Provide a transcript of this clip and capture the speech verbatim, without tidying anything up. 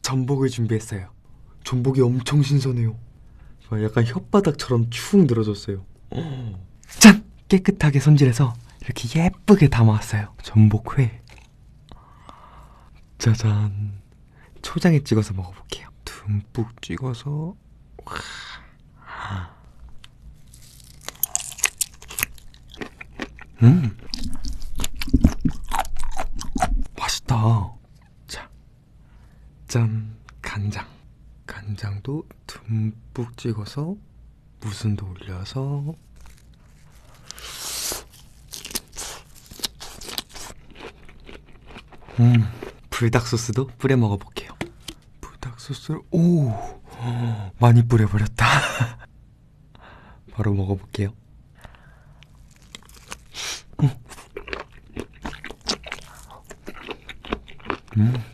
전복을 준비했어요. 전복이 엄청 신선해요. 약간 혓바닥처럼 축 늘어졌어요. 짠! 깨끗하게 손질해서 이렇게 예쁘게 담아왔어요. 전복회. 짜잔. 초장에 찍어서 먹어볼게요. 듬뿍 찍어서. 음, 맛있다. 자, 짠. 간장. 간장도 듬뿍 찍어서 무순도 올려서. 음, 불닭 소스도 뿌려 먹어볼게요. 불닭 소스를 오 많이 뿌려버렸다. 바로 먹어볼게요. 음. 음.